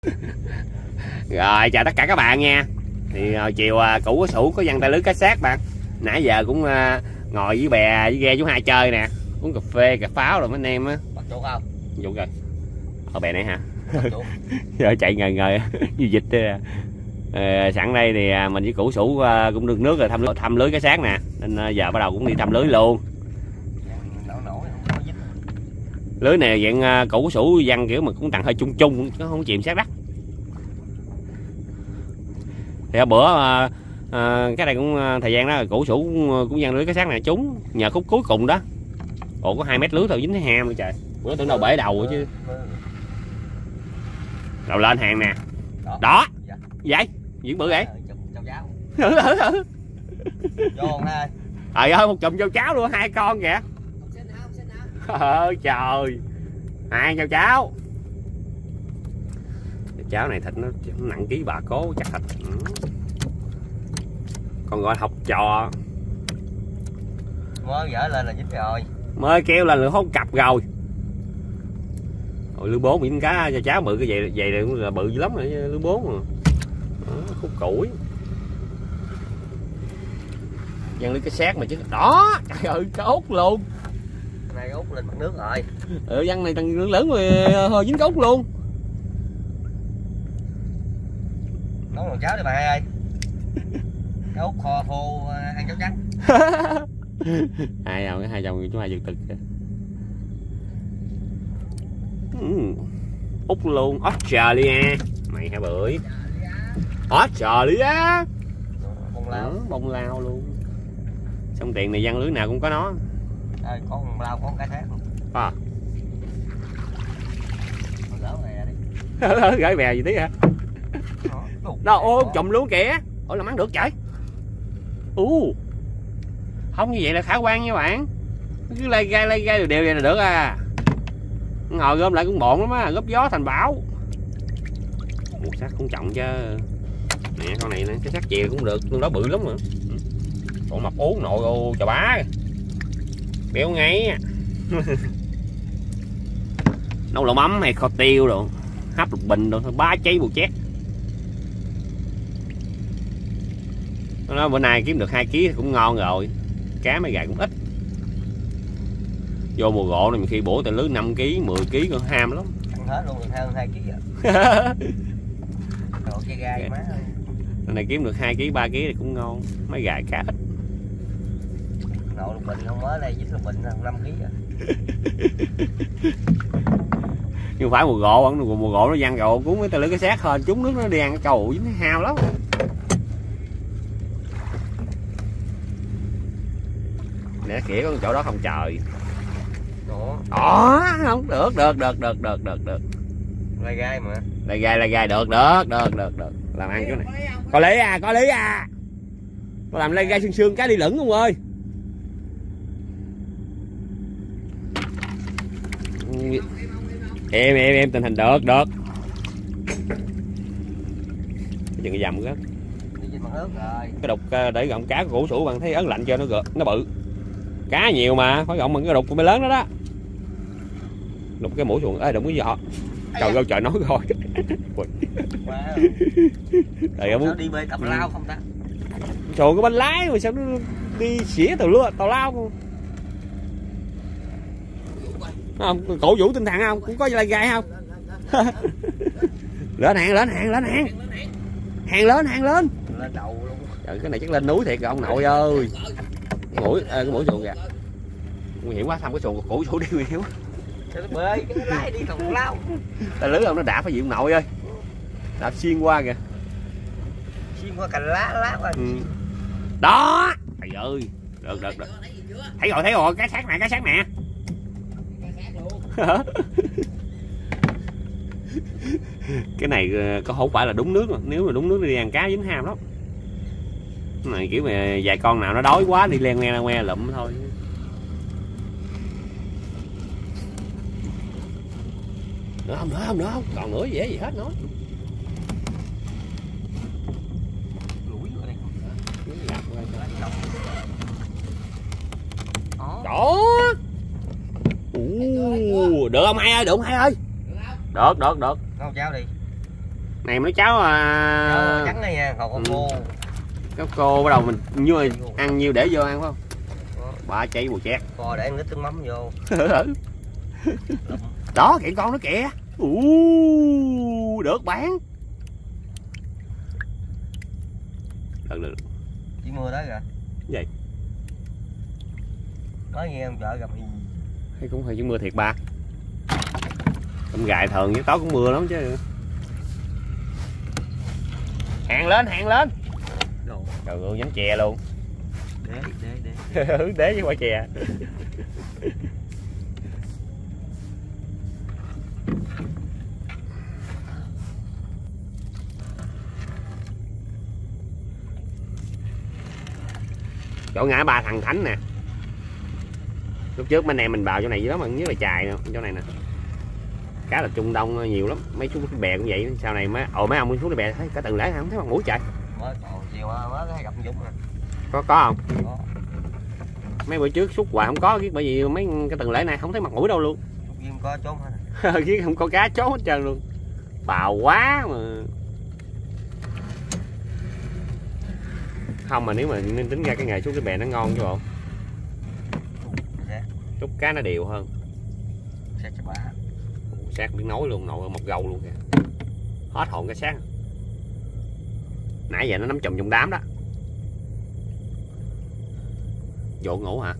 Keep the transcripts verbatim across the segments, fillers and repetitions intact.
Rồi chào tất cả các bạn nha. Thì hồi chiều Cũ có Sủ có văng tay lưới cá sát bạn. Nãy giờ cũng uh, ngồi với bè với ghe chú Hai chơi nè, uống cà phê cà pháo rồi mấy anh em á. Bắt chuột không? Vụ rồi. Ở bè này hả? Giờ chạy ngời ngời như dịch thế. À, sẵn đây thì mình với Cũ Sủ uh, cũng được nước rồi thăm lưới, thăm lưới cá sát nè, nên uh, giờ bắt đầu cũng đi thăm lưới luôn. Lưới này dạng uh, Cũ Sủ văng kiểu mà cũng tặng hơi chung chung, nó không chìm sát đất. Thì bữa uh, uh, cái này cũng uh, thời gian đó Cũ Sủ cũng, cũng văng lưới cá sát này trúng nhờ khúc cuối cùng đó. Ủa có hai mét lưới thôi dính thấy ham luôn trời. Bữa tưởng đâu bể đầu rồi chứ. Đầu lên hàng nè. Đó. Đó. Dạ. Vậy? Diễn bự vậy? Thử thử thử. Vô ơi. Trời ơi một chùm châu cháo luôn, hai con kìa. Ơi trời. Hai châu cháo. Cháo này thịt nó nặng ký bà cố chắc thịt. Ừ. Còn gọi học trò. Mới dở lên là dính rồi. Mới kêu là lửa hốt cặp rồi. Rồi lưới bốn miếng cá cho cháu bự cái vậy vậy là bự dữ lắm rồi lưới bốn mà. Đó, khúc củi. Văng lưới cái sát mà chứ. Đó, trời ơi cá út luôn. Cái này út lên mặt nước rồi. Ừ văng này tăng lớn lớn rồi hơi dính cá út luôn. Nấu nồi cháo đi bà hai ơi. Cá út kho khô ăn cháo trắng. Hai dòng hai dòng chú Hai giật thực kìa. Út luôn, Australia. Mày hả bưởi. Australia. Bông lao. Ừ, bông lao luôn. Xong tiền này văng lưới nào cũng có nó. Ơi, có bông lao, có cái khác không? À. Gỡ bè đi. Gửi bè gì tí hả? Đó, ô chùm luôn kìa. Ủa làm ăn được trời. Ú. Không như vậy là khả quan nha bạn. Cứ lay gai lay gai đều đều vậy là được à. Ngồi gom lại cũng bộn lắm á, góp gió thành bão. Một xác cũng trọng chứ. Nè con này nè, cái xác chìa cũng được, tương đối bự lắm mà. Còn mập ú nội ô chà bá. Béo ngay. Nấu lẩu mắm hay kho tiêu rồi, hấp lục bình rồi, ba cháy bù chét. Nó nói bữa nay kiếm được hai ký cũng ngon rồi. Cá mấy gài cũng ít. Vô mùa gộ này khi bổ tay lưới năm ký, mười ký còn ham lắm. Ăn hết luôn được hơn hai ký rồi. Đồ chơi gai má ơi. Lần này kiếm được hai ký, ba ký thì cũng ngon. Mấy gài cá ít. Nộ lục bình không mới đây, dính lục bình năm ký rồi. Nhưng phải mùa gộ, mùa gộ nó văng gộ cuốn mấy tay lưới cái xác hơn, trúng nước nó đi ăn cái cầu dính hao lắm. Nè kìa có chỗ đó không trời. Đó. Đó, không được được được được được được được. Lai gai mà. Lai gai lai gai được được được được được. Làm ăn chỗ này. Có lý à, có lý à. Có làm lai gai xương xương cá đi lửng không ơi. Em em em tình hình được được. Chừng cái dầm rớt. Đi trên mặt nước rồi. Cái đục để gọng cá của Cũ Sủ bạn thấy ớn lạnh cho nó gợt, nó bự. Cá nhiều mà, phải gọng bằng cái đục của mấy lớn đó đó. Đục cái mũi xuồng, ê đụng cái giò. Trời ơi trời nói rồi. Trời ơi muốn đi bơi tàu lao không ta? Xuồng có bánh lái mà sao nó đi xỉa tàu lúa, tàu lao không? Không, cổ vũ tinh thần không? Cũng có lai gai không? Lên hàng, lên hàng, lên hàng. Hàng lên, hàng lên. Lên đầu luôn. Trời cái này chắc lên núi thiệt rồi ông nội ơi. Cái mũi, à, cái mũi xuồng kìa. Nguy hiểm quá, thăm cái xuồng của Cũ Sủ đi nguy hiểm. Cái bơi, cái lái đi tàu lao. Ta lưới ông nó đạp phải gì ông nội ơi. Đạp xuyên qua kìa. Xuyên qua cành lá, lá qua. Ừ. Đó. Trời ơi. Được, được, được. Thấy rồi, thấy rồi, cái xác nè, cái xác nè. Cái này có không phải là đúng nước mà. Nếu mà đúng nước đi ăn cá dính ham lắm. Cái này kiểu mà vài con nào nó đói quá đi len ngoe ngoe lụm thôi. Nữa không, nữa không, nữa không, còn nữa dễ gì hết nói. Đó. Ồ, được không Hai ơi, được không Hai ơi? Được, được, được. Nấu cháo đi. Này mấy cháu à... trắng đây nha, còn con ừ. cô. Các cô bắt đầu mình như ăn nhiêu để vô ăn phải không? Ba cháy bùi chét. Coi để ăn ít trứng mắm vô. Đó kìa con nó kìa. Uu, được bán. Được được. Chỉ mưa đó kìa. Gì? Nói nghe ông chợ gặp gì? Hay cũng hơi chứ mưa thiệt ba. Con gài thường với tối cũng mưa lắm chứ. Hàng lên, hàng lên. Trời ơi, nhánh chè luôn. Đế, đế, đế. Đế với quả chè. Chỗ ngã ba thằng Thánh nè. Lúc trước bên này mình vào chỗ này dưới đó mà nhớ là chài nè, chỗ này nè. Cá là Trung Đông nhiều lắm, mấy chú bè cũng vậy. Sau này mấy ồ mấy ông xuống bè thấy cả từng lễ không thấy mặt mũi trời. Mới còn chiều mới thấy gặp Dũng nè. Có có không? Có. Mấy bữa trước xúc hoài không có, bởi vì mấy cái tuần lễ này không thấy mặt mũi đâu luôn. Riêng có trốn hết. Chứ không có cá trốn hết trơn luôn. Bào quá mà. Không mà nếu mà nên tính ra cái nghề xúc cái bè nó ngon chứ bộ. Xúc cá nó đều hơn. Sát cho bả. Sát biết nói luôn, nội một gầu luôn kìa. Hết hồn cái xác. Nãy giờ nó nắm chùm trong đám đó. Vô ngủ hả?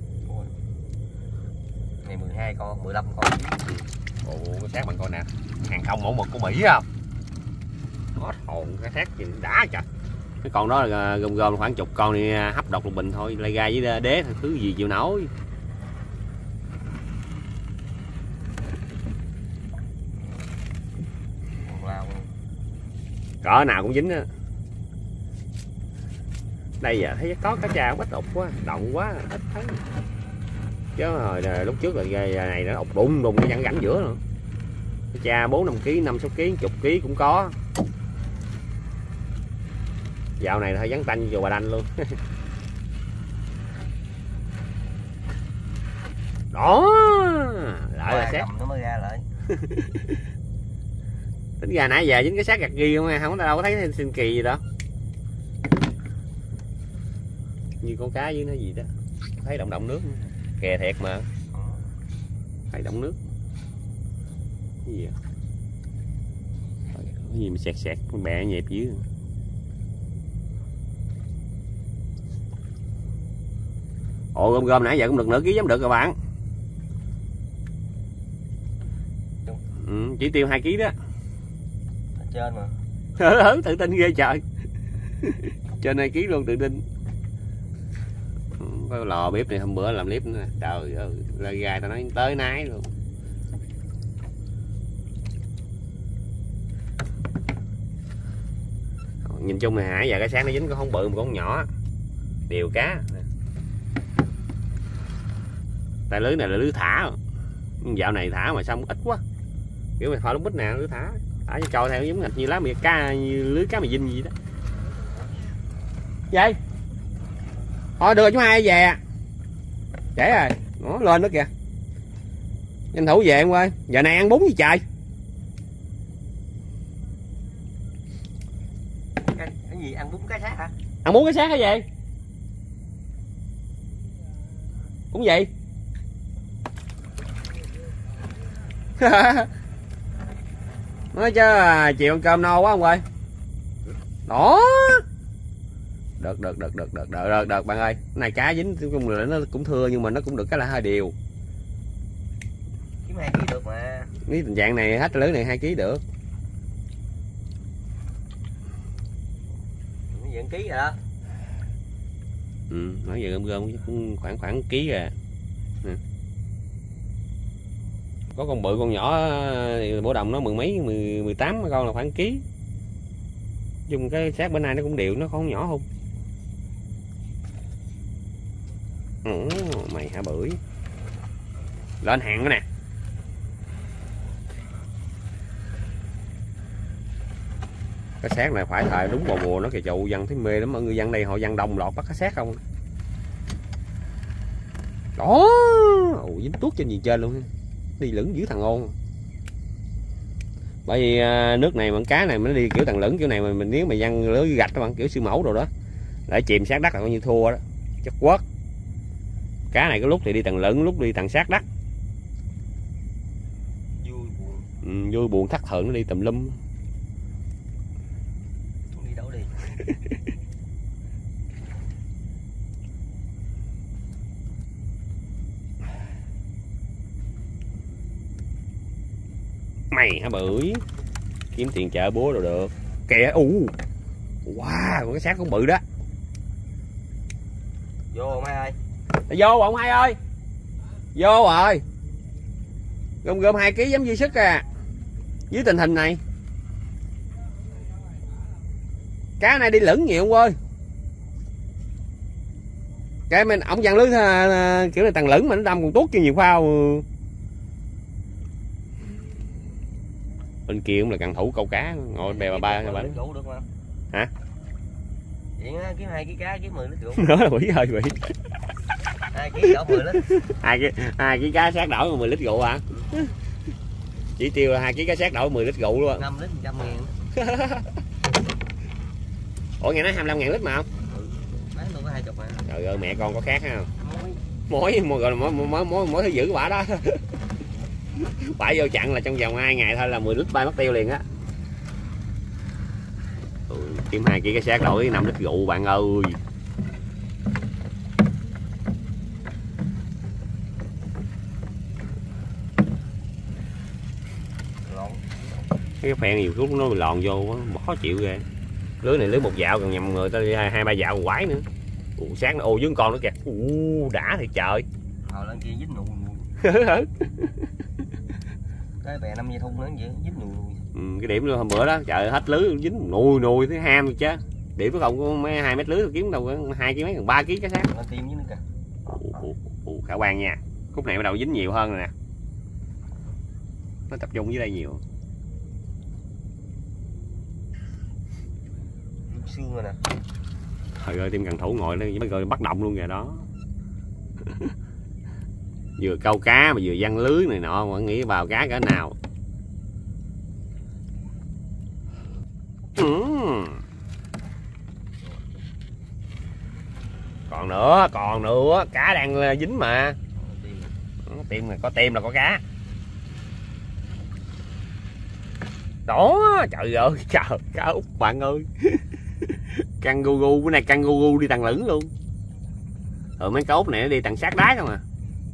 Này mười hai con, mười lăm con. Ồ, cái xác bạn coi nè. Hàng không mẫu mực của Mỹ không? Hết hồn cái xác gì đã trời. Cái con đó là gom gom khoảng chục con đi hấp độc lục bình thôi, lai gai với đế thứ gì chịu nổi. Cỡ nào cũng dính á. Đây giờ thấy có cá cha ít ụt quá, động quá, ít thấy. Chứ hồi lúc trước là này nó ụt đụng đụng cái vặn gắn giữa nữa. Cá cha bốn năm ký, năm sáu ký, chục ký cũng có. Dạo này hơi vắng tanh vô Bà Đanh luôn. Đó, lại là xét. Nó mới ra lại. Tính ra nãy giờ dính cái xác gạt ghi không, không đâu có thấy sinh kỳ gì đó. Như con cá với nó gì đó. Thấy động động nước nữa. Kè thiệt mà. Thấy động nước. Cái gì vậy? Cái gì mà sẹt sẹt con bẹ nhẹp dưới. Ồ gom gom nãy giờ cũng được nửa ký dám được các bạn. Ừ, chỉ tiêu hai ký đó. Trên mà. Ừ, tự tin ghê trời. Trên hai ký luôn tự tin. Có lò bếp này hôm bữa làm clip nữa. Trời ơi, lai gai tao nói tới nái luôn. Nhìn chung này hả, giờ cái sáng nó dính có không bự mà con nhỏ. Đều cá. Tại lưới này là lưới thả. Dạo này thả mà sao ít quá. Kiểu mày thôi lúc bít nè lưới thả. Thả cho trôi theo giống ngạch như lá mì cá, như lưới cá mì dinh gì đó. Vậy? Thôi đưa chú hai về. Trễ rồi, nó lên nữa kìa. Tranh thủ về em ơi. Giờ này ăn bún gì trời? Cái, cái gì ăn bún cái xác hả? Ăn bún cái xác hả vậy? Cũng vậy. Nói chứ chiều ăn cơm no quá không ơi. Đó. Được được được được được được được, được bạn ơi. Cái này cá dính chung là nó cũng thưa nhưng mà nó cũng được cái là hơi đều. Kiếm hai ký được mà. Nếu tình trạng này hết lưới này hai ký được. Nó vẫn ký rồi đó. Ừ, nói về gom gom cũng khoảng khoảng ký rồi. Ừ. Có con bự con nhỏ thì bổ đồng nó mười mấy mười mười tám con là khoảng ký. Dùng cái xác bữa nay nó cũng đều, nó không nhỏ không. Ừ, mày hả bưởi. Lên hàng nữa nè. Cái xác này phải thời đúng vào mùa nó kìa trụ, dân thấy mê lắm, mọi người dân đây họ dân đồng loạt bắt cái xác không. Đó, ồ dính tuốt trên gì trên luôn. Đi lửng giữ thằng ôn. Bởi vì uh, nước này mà cá này nó đi kiểu tầng lửng kiểu này mà mình nếu mà văng lưới gạch các bạn kiểu siêu mẫu rồi đó để chìm sát đất là coi như thua đó, chất quất. Cá này có lúc thì đi tầng lửng, lúc đi tầng sát đất. Vui buồn. Ừ, vui buồn thất thường nó đi tùm lum. Đi đâu đi. Mày hả bưởi, kiếm tiền chợ búa rồi được. Kìa, u, wow, con cái xác cũng bự đó. Vô ông hai ơi. Vô ông hai ơi. Vô rồi. Gom gom hai ký giống dư sức à. Dưới tình hình này. Cá này đi lửng nhiều ông ơi. Cái mình ổng dằn lưới kiểu này tầng lửng mà nó đâm còn tốt chứ nhiều phao. Bên kia cũng là cần thủ câu cá ngồi bè bà ba ba rượu được không? Hả? Vậy á, kiếm hai ký cá kiếm mười lít rượu. Đó là quỷ ơi quỷ. hai ký đổ mười lít. Hai ký hai ký cá sát đổ mười lít rượu hả? Chỉ tiêu là hai ký cá sát đổ mười lít rượu luôn. năm lít một trăm ngàn. Ủa nghe nói hai mươi lăm ngàn lít mà không? Ừ. Bán luôn có hai chục mà. Trời ơi mẹ con có khác ha. Mối mối gọi là mối mối mối mối thứ dữ quả đó. Bãi vô chặn là trong vòng hai ngày thôi là mười lít bay mất tiêu liền á. Ừ, kiếm hai ký cái xác đổi năm lít rượu bạn ơi. Lộn. Cái phen nhiều lúc nó lòn vô khó chịu ghê. Lưới này lưới một dạo còn nhầm người ta đi hai, hai ba dạo còn quái nữa. Ủa, sáng nó ô với con nữa kìa. Ủa, đã thì trời. Hồi lên kia dính nụ. Cái bè năm dây thun nữa vậy dính nụ. Ừ, cái điểm hôm bữa đó trời hết lưới dính nùi nùi thứ ham chứ. Điểm nó không có mấy hai mét lưới tôi kiếm đâu hai ký mấy gần ba ký cá xác. Nó tim với nữa kìa. Ủa, ủa, khả quan nha. Khúc này bắt đầu dính nhiều hơn rồi nè. Nó tập trung dưới đây nhiều. Xương rồi nè. Trời ơi, tim cần thủ ngồi đây mới gọi bắt động luôn kìa đó. Vừa câu cá mà vừa văng lưới này nọ mà nghĩ vào cá cỡ nào. Ừ. Còn nữa, còn nữa, cá đang dính mà. Tim là có tim là có cá. Đó, trời ơi, trời, cá út bạn ơi. Kangaroo, bữa nay kangaroo đi tầng lửng luôn. Rồi mấy cá út này nó đi tầng sát đáy không à.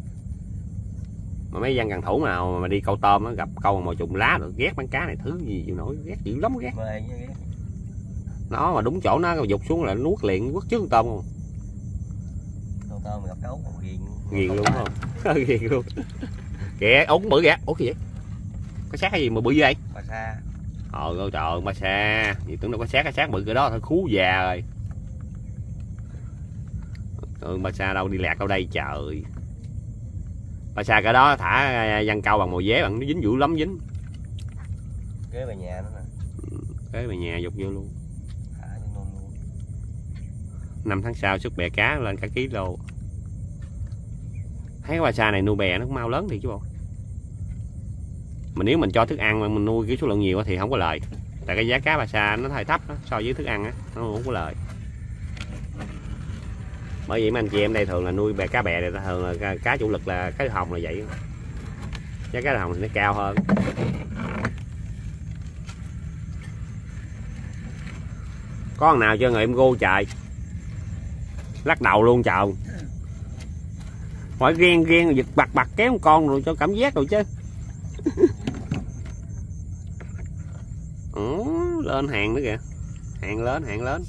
Mà mấy dân cần thủ nào mà đi câu tôm nó gặp câu mồi trùng lá rồi ghét bán cá này thứ gì chịu nổi, ghét dữ lắm ghét. Nó mà đúng chỗ nó dục xuống là nuốt liền quất trước con tôm không. Câu tôm gặp cá út còn ghiền. Ghiền luôn không? Ghiền luôn. Kìa, út bự kìa, út gì vậy? Có xác hay gì mà bự vậy? Bà sa. Ờ ơi trời ơi, ba sa, gì tưởng đâu có xác, cái xác bự cái đó thôi khú già rồi. Ừ, ba sa đâu đi lạc đâu đây trời. Ba sa cái đó thả văng câu bằng mồi dế bằng nó dính dữ lắm dính. Kế về nhà nữa nè. Ừ, kế về nhà dục vô luôn. Thả vô luôn luôn. Năm tháng sau xuất bè cá lên cả ký lô. Thấy cái ba sa này nuôi bè nó cũng mau lớn thì chứ bộ. Mà nếu mình cho thức ăn mà mình nuôi cái số lượng nhiều thì không có lời. Tại cái giá cá ba sa nó hơi thấp đó, so với thức ăn á, nó không có lời. Bởi vậy mấy anh chị em đây thường là nuôi bè cá bè này thường là cá, cá chủ lực là cá hồng là vậy. Giá cá hồng thì nó cao hơn. Có thằng nào cho người em gô trời. Lắc đầu luôn trời. Hỏi ghen ghen giật bặt bặt kéo con rồi cho cảm giác rồi chứ. Ừ, lên hàng nữa kìa. Hàng lớn, hàng lớn.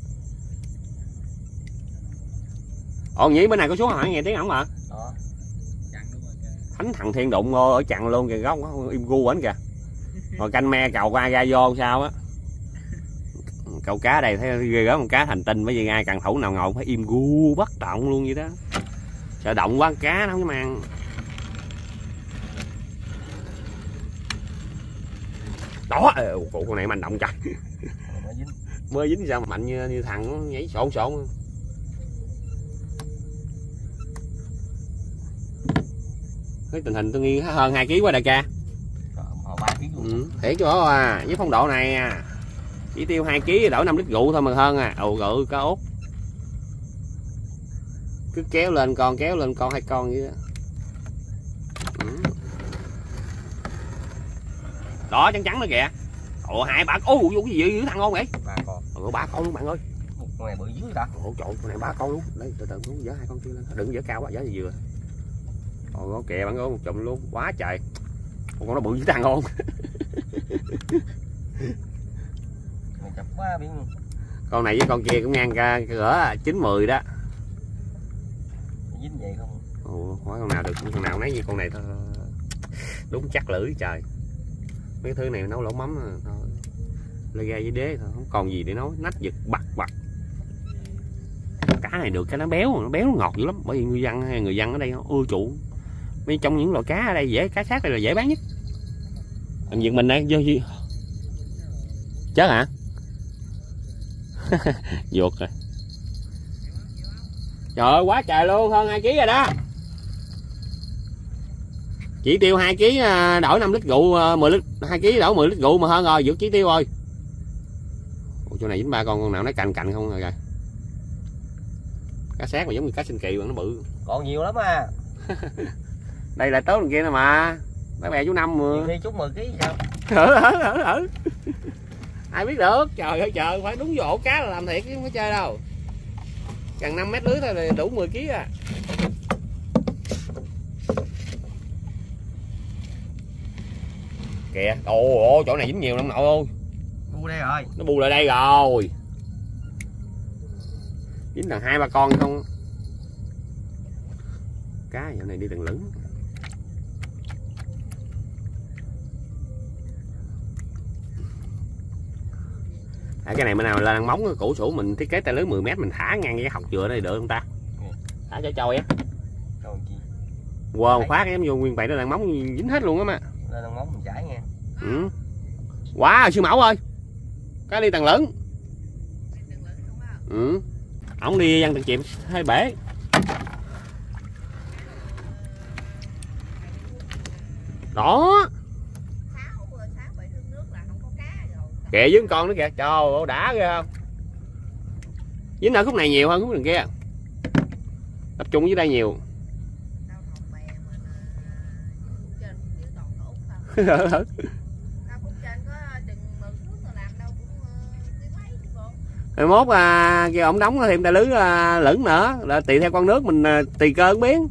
Ồ nhỉ bên này có xuống hỏi nghe tiếng ổng hả? Đó. Thánh thằng Thiên Đụng ở chặn luôn kìa, góc im gu ảnh kìa. Rồi canh me cầu qua ra vô sao á. Câu cá đây thấy ghê gớm, con cá thành tinh, bởi vì ai cần thủ nào ngồi phải im gu bất động luôn vậy đó. Sợ động quá cá nó không dám ăn. Đó, cụ con này mạnh động trời. Mới dính sao mà mạnh như, như thằng nó nhảy xộn xộn. Cái tình hình tôi nghi hơn hai ký quá đại ca. Hồi ba ký ừ, thiệt chứ bộ à, với phong độ này à, chỉ tiêu hai ký đổi năm lít rượu thôi mà hơn à. Ồ gự cá út cứ kéo lên con, kéo lên con, hai con vậy đó. Ừ. Đó trắng trắng nữa kìa. Ồ hai ba con, ôi gì dữ thằng ngon vậy? Ba con. Ồ ba con luôn bạn ơi. Con này bự dữ ta. Ồ trời, con này ba con luôn. Đây từ từ muốn dỡ hai con kia lên. Đừng dỡ cao quá, dỡ gì vừa. Ồ kìa bạn ơi, một chùm luôn, quá trời. Con nó bự dữ thằng ngon. Mày chập quá biến. Con này với con kia cũng ngang cỡ chín mười đó. Dính vậy không? Ồ, hỏi con nào được, con nào nấy như con này thôi. Đúng chắc lưỡi trời. Mấy thứ này nấu lẩu mắm thôi. Lê gai với đế thôi, không còn gì để nấu, nách giật bật bật. Cá này được cái nó béo, nó béo nó ngọt dữ lắm, bởi vì người dân hay người dân ở đây ưa chuộng. Mấy trong những loại cá ở đây dễ, cá sát đây là dễ bán nhất. Thằng Việt mình đây vô gì? Chết hả? Vuột rồi. Trời ơi quá trời luôn, hơn hai ký rồi đó. Chỉ tiêu hai ký đổi năm lít rượu, mười lít, hai ký đổi mười lít rượu mà hơn rồi, vượt chỉ tiêu rồi. Ủa, chỗ này dính ba con, con nào nó cành cành không rồi kìa. Cá sát mà giống như cá sinh kỳ mà nó bự. Còn nhiều lắm à. Đây là tớ đằng kia nè mà. Bác bè chú Năm mà. Đi chút mười ký sao? Thử thử thử thử. Ai biết được, trời ơi trời, phải đúng vô ổ cá là làm thiệt chứ không có chơi đâu. Gần năm mét lưới thôi là đủ mười ký à. Kìa, ồ ồ chỗ này dính nhiều lắm nội ơi. Bu đây rồi. Nó bu lại đây rồi. Dính là hai ba con không. Cá dạo này đi từng lửng. À, cái này bữa nào là móng cổ sủ mình thiết kế tay lưới mười mét mình thả ngang cái học dừa đây được không ta? Ừ. Thả cho trâu á. Wow, khóa cái em vô nguyên bậy nó đang móng dính hết luôn á mà. Lên đang móng mình chảy nha. Ừ. Quá rồi sư mẫu ơi. Cá đi tầng lửng. Ừ. Ổng đi dân tầng chìm hơi bể. Đó. Kìa với con nữa kìa, trời ơi đã ghê không? Dính ở khúc này nhiều hơn khúc đường kia. Tập trung dưới đây nhiều. Rồi mốt à, kêu ổng đóng thêm tay lưới à, lửng nữa là tùy theo con nước mình à, tùy cơ ứng biến.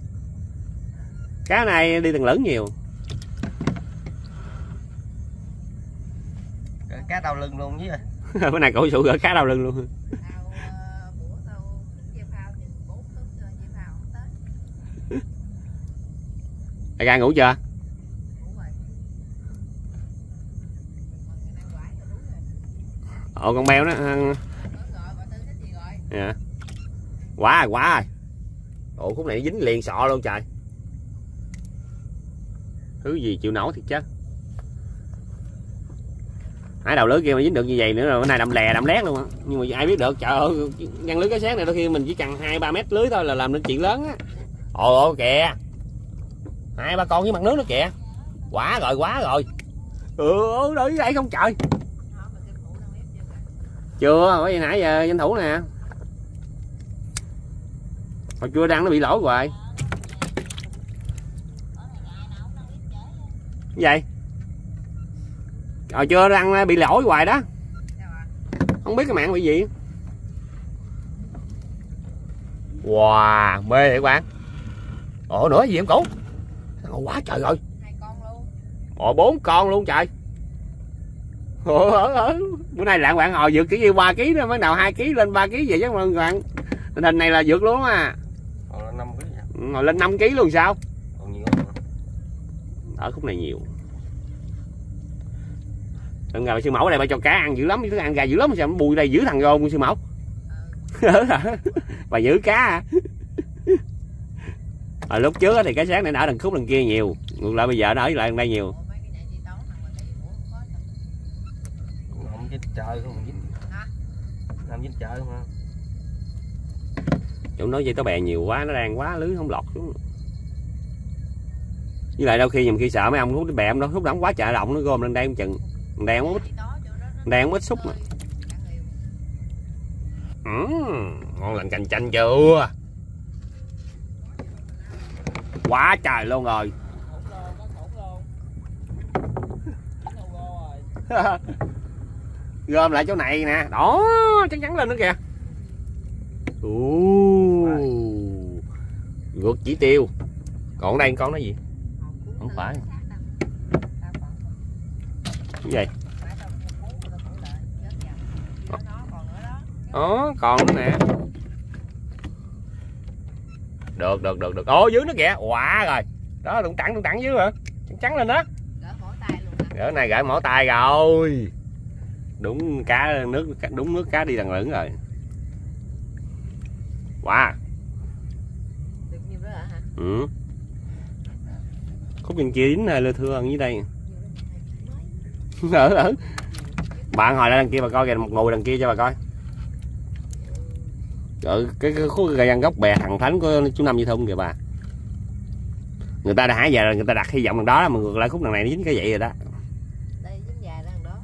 Cá này đi từng lửng nhiều. Cá đau lưng luôn với. Bữa này cậu sụ gỡ cá đau lưng luôn. Đại ca ngủ chưa? Ồ con beo đó. À. Quá rồi quá rồi. Ồ khúc này dính liền sọ luôn trời. Thứ gì chịu nổi thiệt chứ. Hai đầu lưới kia mà dính được như vậy nữa rồi, bữa nay đậm lè đậm lét luôn á. Nhưng mà ai biết được, trời ơi, ngăn lưới cá sáng này đôi khi mình chỉ cần hai ba mét lưới thôi là làm nên chuyện lớn á. Ồ ồ kìa. Hai ba con với mặt nước đó kìa. Quá rồi, quá rồi. Ừ, đợi đây không trời. Chưa, bởi vì nãy giờ danh thủ nè. Hồi chưa đăng nó bị lỗi hoài. Cái gì? Rồi chưa đăng bị lỗi hoài đó. Không biết cái mạng bị gì. Wow, mê vậy các bạn. Ồ nữa gì em cũ. Ồ quá trời rồi. Hai con luôn. Ồ bốn con luôn trời. Ồ, ở, ở. Bữa nay lạng bạn hồi vượt kiểu như ba ký đó, mới nào hai ký lên ba ký vậy chứ mọi bạn. Tình hình này là vượt luôn à. Hồi lên năm ký. Hồi lên năm ký luôn sao? Còn nhiều. Ở khúc này nhiều. Đừng ngờ sư mẫu ở đây bà cho cá ăn dữ lắm, thức ăn gà dữ lắm sao nó bùi đây giữ thằng gôn sư mẫu. Ừ. Bà giữ cá à. Hồi lúc trước thì cá sáng này nó ở đằng khúc đằng kia nhiều, ngược lại bây giờ nó ở lại đằng đây nhiều. Không dính trời không dính. Làm dính trời không. Chỗ nói vậy tao bè nhiều quá, nó đang quá lưới không lọt xuống. Với lại đôi khi nhầm khi sợ mấy ông hút cái bẹm đó, hút đóng quá trời động nó gom lên đây không chừng. Đang không ít, đang không ít xúc mà. Uhm, ngon lành cành chanh chưa? Quá trời luôn rồi. Gom lại chỗ này nè, đó chắc chắn lên nữa kìa. Vượt chỉ tiêu. Còn đây con nó gì? Không phải. Cái gì? Đó, còn nữa nè. Được, được, được, được. Ồ, dưới nó kìa. Quả rồi. Đó, đụng trắng, đụng trắng dưới rồi. Trắng trắng lên đó. Gỡ này gỡ mỏ tay rồi. Đúng cá nước, đúng nước cá đi đằng lửng rồi. Wow. Được nhiêu đó hả? Ừ. Khúc bên kia dính này lơ thưa dưới đây. Ở ở. Bạn hồi lại đằng kia bà coi kìa, một ngồi đằng kia cho bà coi. Ở cái, cái khúc gần gốc bè thằng Thánh của chú Năm Như Thung kìa bà. Người ta đã hái về rồi, người ta đặt hy vọng đằng đó, mà ngược lại khúc đằng này nó dính cái vậy rồi đó. Đây dính dài đằng đó.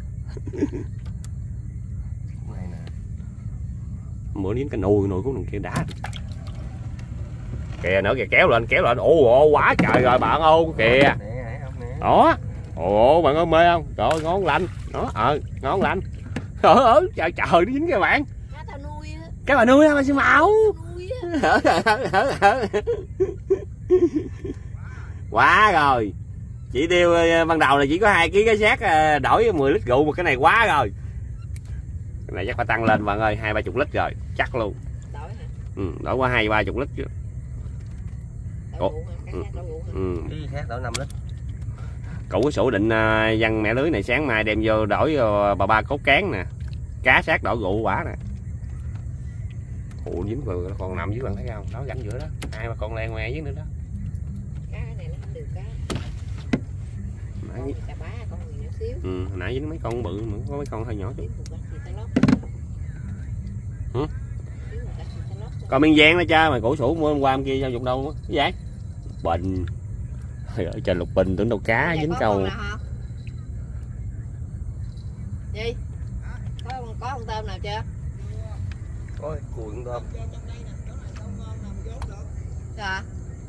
Bữa dính cái nùi nùi khúc đằng kia đá. Kìa nữa kìa, kéo lên kéo lên. Ồ ồ quá trời rồi bạn ơi kìa. Đó. Ồ bạn ơi mê không? Trời ơi ngon lành. Đó ờ ngon lành. Trời ơi trời trời nó dính các bạn. Cá tao nuôi á. Cá bà nuôi hả bà sư Mão? Quá rồi. Chỉ tiêu ban đầu là chỉ có hai ký cá xác đổi mười lít rượu, mà cái này quá rồi. Cái này chắc phải tăng lên bạn ơi, hai ba chục lít rồi, chắc luôn. Đổi hả? Ừ, đổi qua hai ba chục lít chứ. Ủa. Ừ. Ừ. Cái khác đổi năm lít. Cậu có sổ định uh, văn mẹ lưới này sáng mai đem vô đổi vô bà ba cốt cán nè. Cá xác đổi rượu quả nè. Ủa dính vừa còn nằm dưới bạn thấy không? Đó rảnh giữa đó. Hai mà con len ngoe dưới nữa đó. Cá này nó không được cá. Con cà bá con người nhỏ xíu. Ừ, hồi nãy dính mấy con bự mà có mấy con hơi nhỏ chút. Hả? Còn miên giang đó cha mà cổ sủ mua hôm qua hôm kia giao dụng đâu á. Cái gì? Bình. Ở trên lục bình tưởng đâu cá dính câu. Gì? Có có con tôm nào chưa? Ôi, cùi con tôm. Dạ.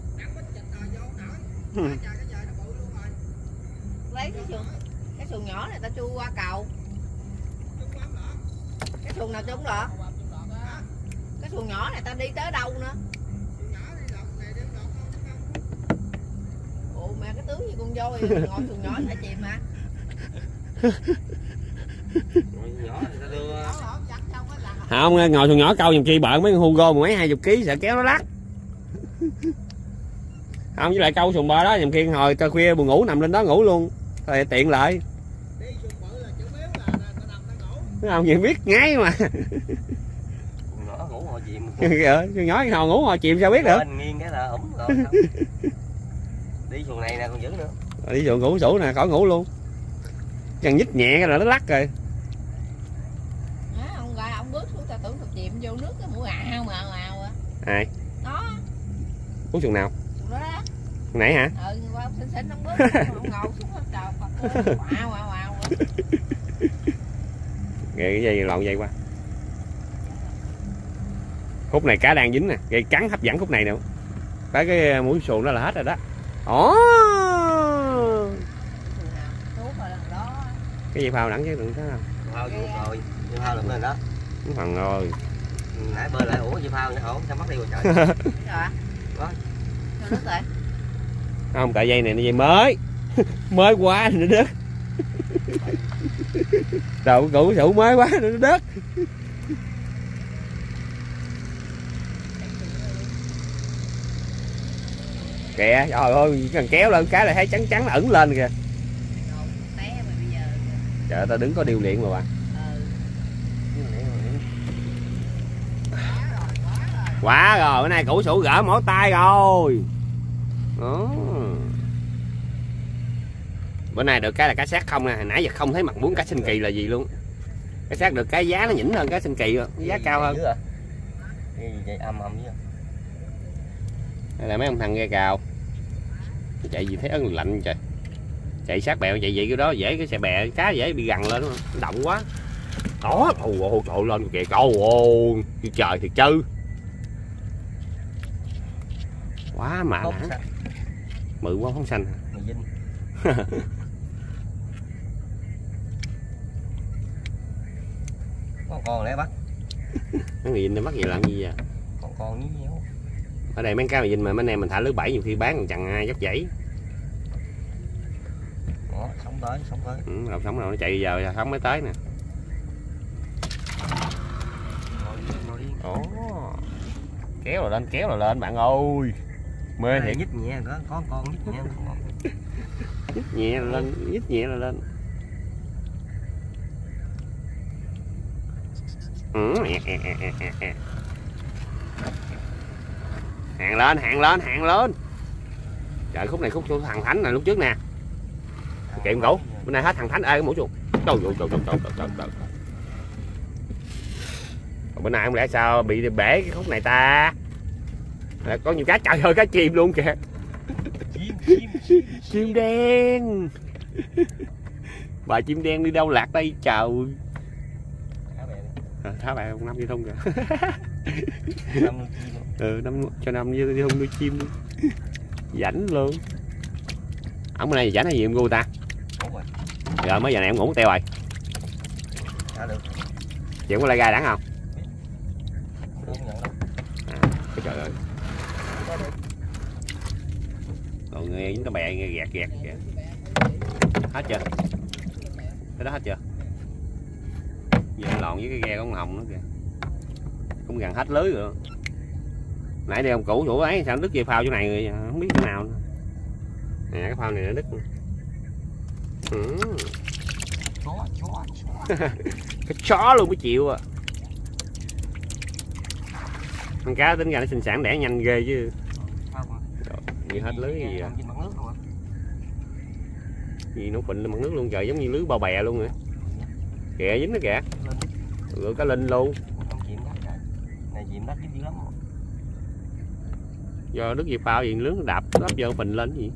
Lấy cái xuồng, cái xuồng nhỏ này ta chui qua cầu. Cái xuồng nào trúng rồi? Cái xuồng nhỏ này ta đi tới đâu nữa? Ủa mẹ cái tướng như con voi ngồi xuồng nhỏ phải chìm mà. Không, ngồi xuồng nhỏ câu giùm chi bợ mấy con Hugo mấy hai chục ký sợ kéo nó lắc. Không, với lại câu xuồng bò đó giùm khi hồi tới khuya buồn ngủ nằm lên đó ngủ luôn. Rồi tiện lợi. Không gì biết ngái mà. Nhỏ ngủ hồi chìm. Xuồng nhỏ hồi ngủ hồi chìm sao biết được. Nghiêng cái là ủng rồi. Đi xuồng này nè còn giữ nữa. Đi xuồng ngủ sủ nè khỏi ngủ luôn. Chân nhích nhẹ cái là nó lắc rồi. À, ông gà ông bước xuống ta tưởng thật chìm vô nước cái mũi ào mà ào ào à. Ai? Đó. Uống xuồng nào? Xuồng đó đó. Nãy hả? Ừ, qua ông xinh xinh ông bước ông ngồi xuống hết trời Phật ào ào ào. Cái dây lộn dây qua. Khúc này cá đang dính nè, gây cắn hấp dẫn khúc này nữa. Cái cái mũi xuồng đó là hết rồi đó. Ồ. Cái gì phao đẳng chứ đừng thấy không? Phao vô rồi, dây phao được lên đó. Đúng phần rồi. Nãy bơi lại ủa dây phao vậy hổ sao mất đi rồi trời. Rồi. Đó. Nước rồi. Không, tại dây này nó dây mới. Mới quá nữa đứt. Đầu cụ sủ mới quá nó đứt. Kìa, trời ơi, cần kéo lên cái là thấy trắng trắng ẩn lên kìa. Trời ơi, tao đứng có điều điện mà bà. Quá rồi, bữa nay củ sủ gỡ mỏ tay rồi. Đó. Bữa nay được cái là cá xác không nè, hồi nãy giờ không thấy mặt muốn cá sinh kỳ là gì luôn. Cá xác được cái giá nó nhỉnh hơn cá sinh kỳ rồi, giá cao hơn. Cái gì âm âm chứ. Đây là mấy ông thằng ghe cào. Chạy gì thấy ớn lạnh trời. Chạy sát bèo chạy vậy cái đó dễ, cái xe bè cá dễ bị gằn lên, động quá. Đó, ồ trời lên kìa, câu ồ trời thiệt chứ. Quá mạ nản. Mự quá phóng xanh. Con con lẽ bắt. Nó người Vinh nó bắt vậy làm gì vậy? Con con như nhau. Ở đây mấy cá người Vinh mà mấy anh em mình thả lưới bảy nhiều khi bán còn chẳng ai dắt dãy. Đó, sống tới, sống tới. Ừ, đâu sống đâu nó chạy giờ sống mới tới nè. Ồ. Kéo rồi lên, kéo rồi lên bạn ơi. Mê thiệt. Nhích nhẹ có có con nhích nhẹ. Nhích nhẹ rồi lên, nhích nhẹ rồi lên. Ừ. Hàng lên, hàng lên, hàng lên. Trời khúc này khúc của thằng Thánh này lúc trước nè. Kiệm cổ, bữa nay hết thằng Thánh ê cái mũ chuột. Trời ơi trời trời trời trời trời. Bữa nay không lẽ sao bị bể cái khúc này ta? Là có nhiều cá, trời ơi cá chim luôn kìa. Chim chim chim, chim đen. Bà chim đen đi đâu lạc đây trời. À, thả bè con Năm đi thông kìa. Ừ, năm cho Năm đi thông nuôi chim. Rảnh luôn. Ông bữa nay rảnh hay gì em gu ta? Rồi mới giờ này em ngủ teo rồi. Chị không có lai gai đẳng không? À, cái trời ơi. Rồi nghe dính cái bè nghe gẹt gẹt kìa. Hết chưa? Cái đó hết chưa? Giờ lòn với cái ghe con hồng nữa kìa. Cũng gần hết lưới rồi. Nãy đi ông cũ chỗ ấy sao đứt dây phao chỗ này rồi không biết chỗ nào nữa. Nè cái phao này nó đứt. Ừ. Chó, chó, chó. Cái chó luôn mới chịu à. Con cá tính ra nó sinh sản đẻ nhanh ghê chứ. Rồi, như hết lưới gì à. Gì nó phình lên mặt nước luôn trời, giống như lưới bao bè luôn rồi. Kìa dính nó kìa. Rồi cá linh luôn. Do đứt dây phao gì lưới đạp đắp vô phình lên gì.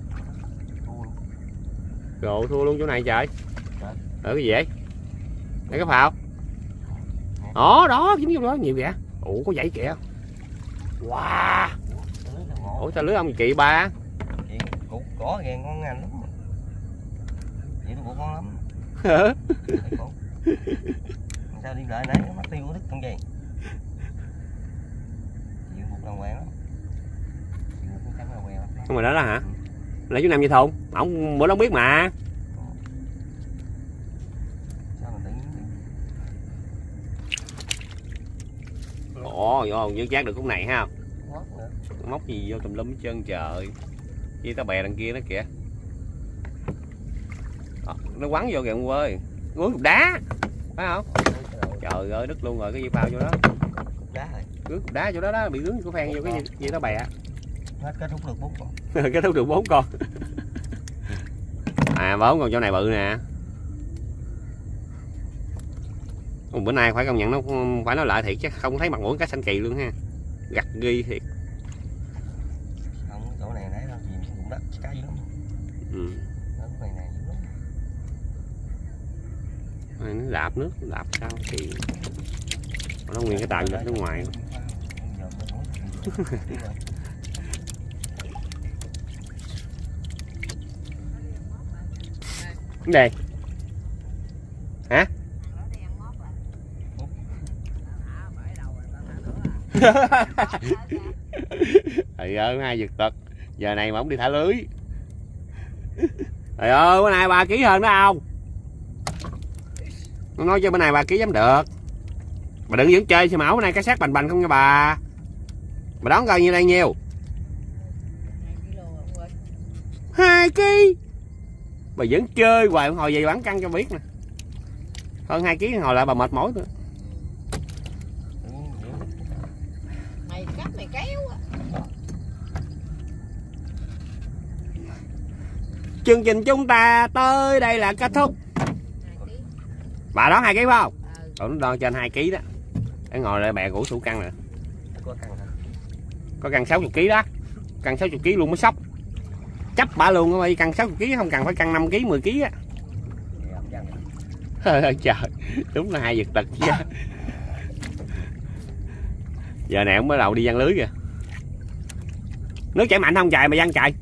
Rồi thua luôn chỗ này trời. Ở cái gì vậy? Đây cái phao. Đó đó dính vô đó nhiều kìa. Ủa có dãy kìa. Wow. Ủa sao lưới ông chị ba? Cục cỏ ghen con ngành lắm. Vậy nó của con lắm. Sao đi lại nãy mất tiêu của đứt con gì? Chịu một đồng quen lắm. Không rồi đó đó hả? Là chú Năm vậy thôn. Ổng bữa đó biết mà. Ồ, vô như chát được khúc này ha. Móc gì vô tùm lum hết trơn trời. Chi tao bè đằng kia đó kìa. Đó, nó quắn vô kìa ông ơi. Quấn cục đá. Phải không? Trời ơi đứt luôn rồi cái dây phao vô đó. Cục đá rồi. Rước cục đá vô đó đó, bị rướng của phen vô cái gì, gì đó bè. Hết kết thúc được bốn con. Kết thúc được bốn con. À bốn con chỗ này bự nè. Bữa nay phải công nhận nó phải nói lại thiệt chứ không thấy mặt mũi cá xanh kỳ luôn ha. Gặt ghi thiệt. Không, chỗ này nãy đâu gì cũng đất cá dữ lắm. Ừ. Này này dữ lắm. Này, nó đạp nước, đạp sao thì nó nguyên cái tàu ra nước ngoài. Cái gì? Hả? Trời ơi hai giật tật. Giờ này mà không đi thả lưới. Trời ơi bữa nay ba ký hơn đó không? Nó nói cho bữa nay ba ký dám được. Bà đừng dẫn chơi xe mẫu bữa nay cá sát bành bành không nha bà. Bà đón coi nhiêu đây nhiêu? Hai ký. Bà vẫn chơi hoài hồi về bán căng cho biết nè. Hơn hai ký hồi lại bà mệt mỏi nữa. Mày cắt mày kéo á. Chương trình chúng ta tới đây là kết thúc. Bà đón hai ký phải không? Ừ. Nó đo trên hai ký đó. Để ngồi lại bè củ sủ căng nè. Có căng hả? Có căng sáu mươi ký đó. Căng sáu mươi ký luôn mới sốc. chấp bả luôn á, cân sáu mươi ký không cần phải cân năm ký mười ký á. Trời, đúng là hai vật tật chứ. Giờ này ông bắt đầu đi giăng lưới kìa. Nước chảy mạnh không trời mà giăng trời.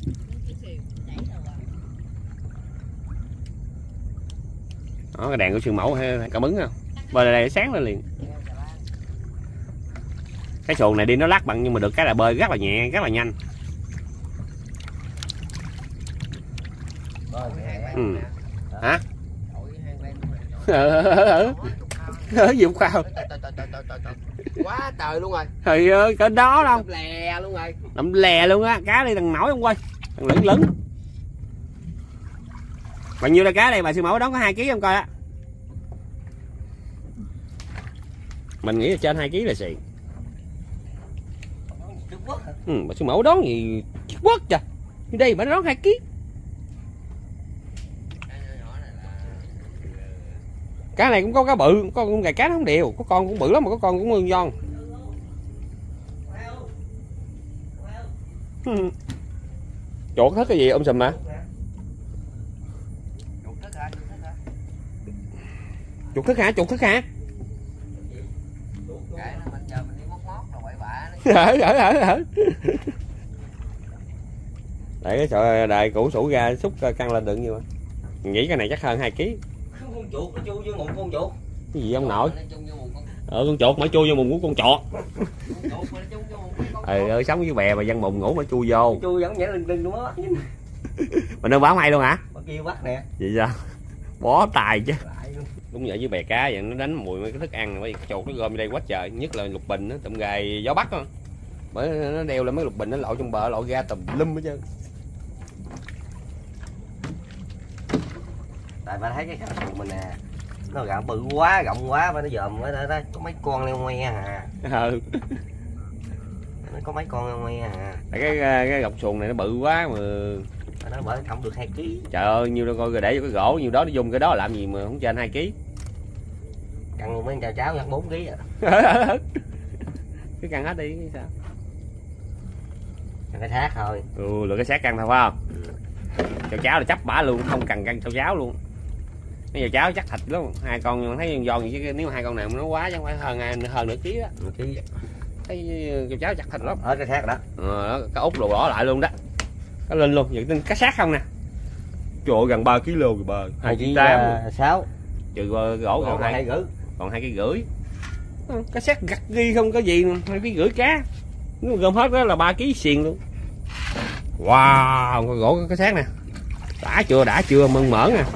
Đó, cái đèn của Sương Mẫu hay cảm ứng không? Bơi đây sáng lên liền. Cái xuồng này đi nó lắc bằng nhưng mà được cái là bơi rất là nhẹ, rất là nhanh. Ừ. Hả? Ở gì không sao? Quá trời luôn rồi. Thì ơi cỡ đó đâu. Đâm lè luôn rồi. Đâm lè luôn á, cá đi thằng nổi không quay. Thằng lửng lửng. Bao nhiêu là cá đây bà Sương Mẫu đón có hai ký không coi á. Mình nghĩ là trên hai ký là xì. Ừ, bà Sương Mẫu đón gì Trung Quốc trời. Như đây bà đón hai ký. Cá này cũng có cá bự, có con gài cá nó không đều, có con cũng bự lắm mà có con cũng mương giòn. Chuột hết cái gì ông Sùm hả? Chuột thức hả? Chuột thức hả? Hở hở hở hở. Để cái sợi đài củ sủ ra xúc căng lên được nhiêu. Mình nghĩ cái này chắc hơn hai ký. Con chuột nó chui vô mùng con chuột. Cái gì ông nội? Ờ con chuột mà chui vô mùng của con chuột. Ờ ơi sống với bè mà dân mùng ngủ mà chui vô. Chui vẫn nhảy lưng lưng đúng đó. Mình đâu báo hay luôn hả? Bắt kêu bắt nè. Vậy sao? Bó tài chứ. Đúng vậy với bè cá vậy nó đánh mùi mấy cái thức ăn rồi chuột nó gom vô đây quá trời, nhất là lục bình nó tụm gài gió bắc á. Bởi nó đeo lên mấy lục bình nó lội trong bờ lội ra tùm lum hết trơn. Tại bà thấy cái khăn xuồng mình nè, nó gạo bự quá, rộng quá và nó dòm đó, đó, đó, có mấy con leo ngoe à. Ừ. Nó có mấy con leo ngoe à. Tại cái cái gọc xuồng này nó bự quá mà nó bởi cộng được hai ký. Trời ơi nhiêu đâu coi rồi để vô cái gỗ nhiêu đó nó dùng cái đó làm gì mà không trên hai ký. Căng luôn mấy chào cháu nhặt bốn ký à. Cái căng hết đi sao? Căng cái xác thôi. Ừ là cái xác căng thôi phải không? Chào cháu là chấp bả luôn, không cần căng chào cháu luôn. Bây giờ cháu chắc thịt lắm, hai con thấy giòn gì chứ nếu hai con nào nó quá chắc phải hơn hơn nửa ký đó. Nửa ký. Thấy chào cháu chắc thịt lắm. Ở cái xác đó. Ờ, cái út đồ bỏ lại luôn đó. Cái lên luôn, vậy cá xác không nè. Trời ơi, gần ba ki lô rồi bờ. hai ký tám. sáu. Trừ gỗ còn hai rưỡi. Còn hai ký rưỡi. Cá xác gặt ghi không có gì, hai ký rưỡi cá. Nếu mà gom hết đó là ba ký xiền luôn. Wow, con gỗ cái xác nè. Đã chưa, đã chưa, mơn mởn nè.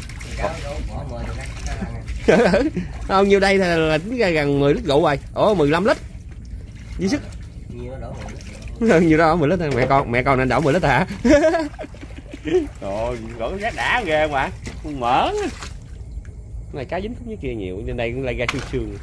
Không nhiêu đây là, là tính ra gần mười lít rượu rồi. Ủa mười lăm lít. Dư sức. Nhiều đó mười lít thôi, mẹ con mẹ con nên đổ mười lít hả? Rồi, gỗ cái đã ghê mà. Con mởn. Này cá dính như kia nhiều, trên đây cũng lai ra xương xương.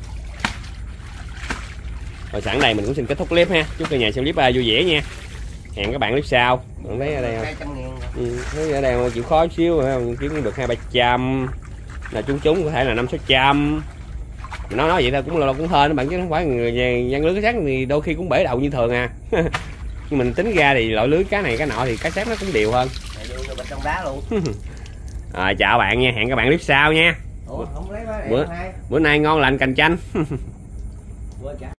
Rồi sẵn đây mình cũng xin kết thúc clip ha. Chúc cả nhà xem clip vui vẻ nha. Hẹn các bạn clip sau. Bạn thấy ở đây không? Ừ, thấy ở đây chịu khó xíu không? Kiếm được hai ba trăm. Là chúng chúng có thể là năm sáu trăm. Nó nói vậy thôi cũng là cũng hên bạn chứ không phải người dân lưới cá xác thì đôi khi cũng bể đầu như thường à. Nhưng mình tính ra thì loại lưới cá này cá nọ thì cá xác nó cũng đều hơn. Trong đá luôn. À, chào bạn nha, hẹn các bạn clip sau nha. Ủa, không lấy bữa, bữa nay ngon lành cành chanh.